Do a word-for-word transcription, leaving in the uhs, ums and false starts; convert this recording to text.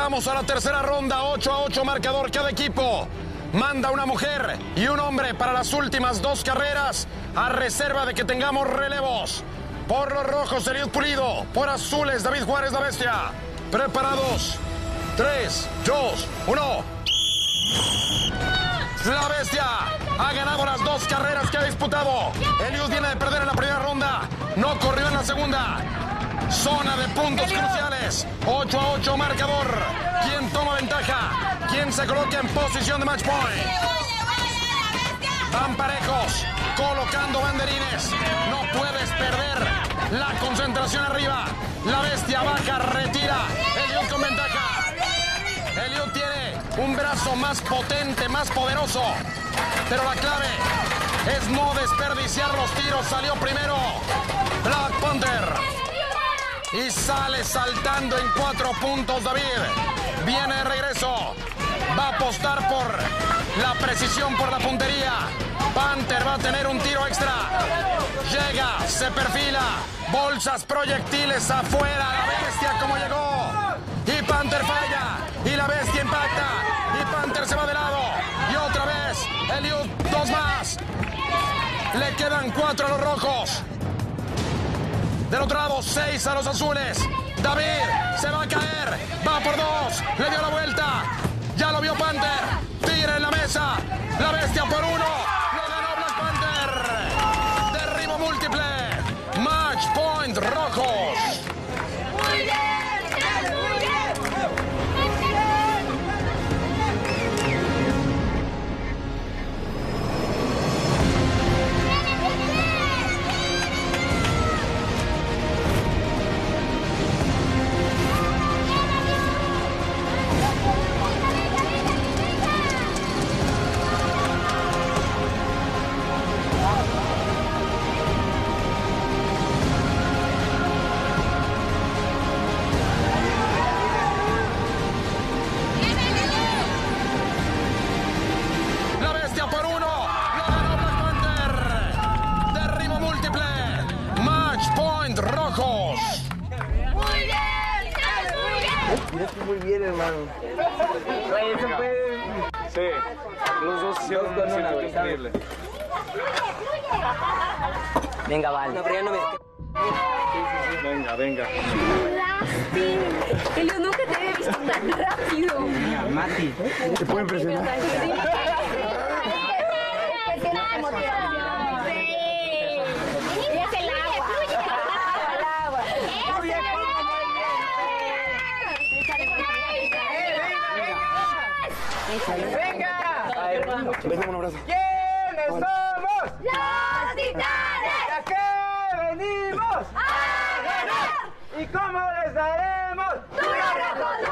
Vamos a la tercera ronda, ocho a ocho marcador. Cada equipo manda una mujer y un hombre para las últimas dos carreras, a reserva de que tengamos relevos. Por los rojos, Eliud Pulido. Por azules, David Juárez, la bestia. Preparados. tres, dos, uno. La bestia ha ganado las dos carreras que ha disputado. Eliud viene de perder en la primera ronda. No corrió en la segunda. Zona de puntos cruciales. ocho a ocho marcador. ¿Quién toma ventaja? ¿Quién se coloca en posición de match point? Van parejos, colocando banderines. No puedes perder la concentración arriba. La bestia baja, retira. Eliud con ventaja. Eliud tiene un brazo más potente, más poderoso. Pero la clave es no desperdiciar los tiros. Salió primero Black Panther. Y sale saltando en cuatro puntos David. Viene de regreso. Va a apostar por la precisión, por la puntería. Panther va a tener un tiro extra. Llega, se perfila. Bolsas, proyectiles afuera. La bestia como llegó. Y Panther falla. Y la bestia impacta. Y Panther se va de lado. Y otra vez. Eliud, dos más. Le quedan cuatro a los rojos. Del otro lado, seis a los azules. David se va a caer. Va por dos. Le dio la vuelta. Ya lo vio Panther. Tira en la mesa. La bestia por uno. Lo ganó Black Panther. Derribo múltiple. Match point rojos. Muy bien. Muy bien. Muy bien, hermano. Eso fue... Sí, los dos hicieron un circuito increíble. Venga, vale. No, pero ya no me... Venga, venga. Eliud, nunca te había visto tan rápido. Mati, te puedo impresionar. ¡Venga! Venga, un abrazo. ¿Quiénes somos? ¡Los Titanes! ¿A qué venimos? ¡A ganar! ¿Y cómo les daremos? ¡Duro, rojo,